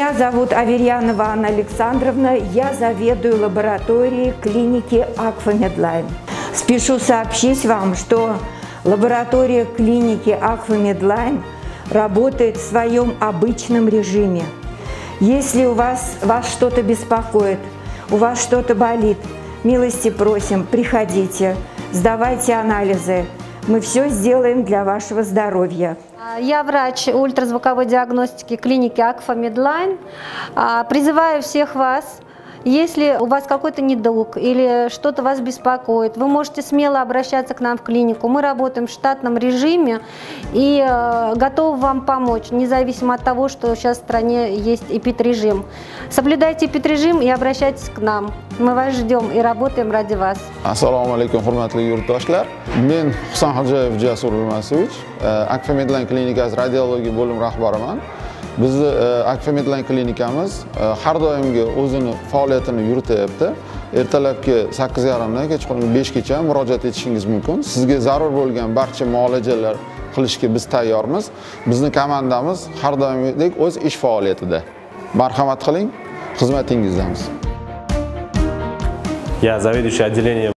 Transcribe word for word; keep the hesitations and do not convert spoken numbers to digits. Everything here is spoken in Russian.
Меня зовут Аверьянова Анна Александровна, я заведую лабораторией клиники Аквамедлайн. Спешу сообщить вам, что лаборатория клиники Аквамедлайн работает в своем обычном режиме. Если у вас, вас что-то беспокоит, у вас что-то болит, милости просим, приходите, сдавайте анализы. Мы все сделаем для вашего здоровья. Я врач ультразвуковой диагностики клиники Аквамедлайн. Призываю всех вас, если у вас какой-то недуг или что-то вас беспокоит, вы можете смело обращаться к нам в клинику. Мы работаем в штатном режиме и готовы вам помочь, независимо от того, что сейчас в стране есть эпидрежим. Соблюдайте эпидрежим и обращайтесь к нам. Мы вас ждем и работаем ради вас. Assalomu alaykum, hurmatli yurtdoshlar. Men Husanxo'jayev Jasur Yurmasovich, Akvamedline klinikasi radiologiya bo'lim rahbariman. Bizni Akvamedline klinikamiz har doimgi o'zini faoliyatini yurityapti. Ertalabki sakkiz yarim dan kechqurungi besh gacha murojaat etishingiz mumkin. Sizga zarur bo'lgan barcha muolajalar qilishga biz tayyormiz. Bizning komandamiz har doimgidek o'z ish faoliyatida. Marhamat qiling, xizmatingizdamiz. Я заведующий отделением